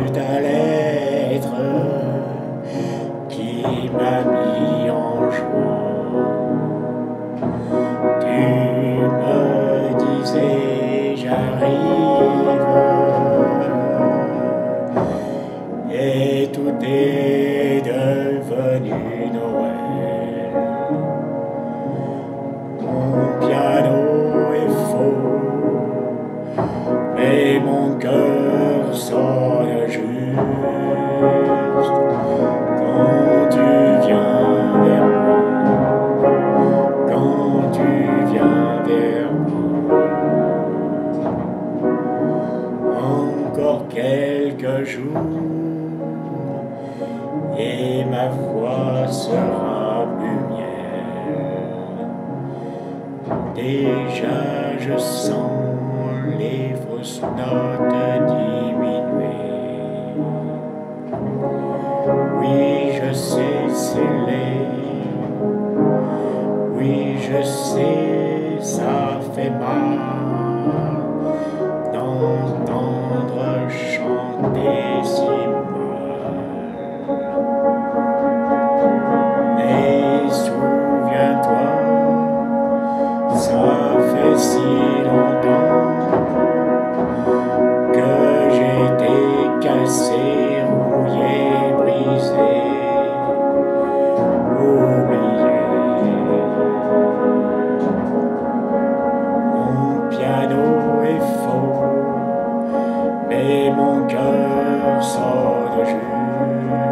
ta lettre qui m'a mis en joie. Tu me disais j'arrive et tout est devenu Noël. Mon piano est faux, mais mon cœur sonne juste quand tu viens vers moi, quand tu viens vers moi. Encore quelques jours et ma voix sera plus mielle. Déjà je sens les fausses notes diminuer. Oui, je sais sceller. Oui, je sais, ça fait mal d'entendre chanter si mal. Mais souviens-toi, ça fait si longtemps que j'ai été cassé, rouillé, brisé, oublié. Mon piano est faux, mais mon cœur sonne juste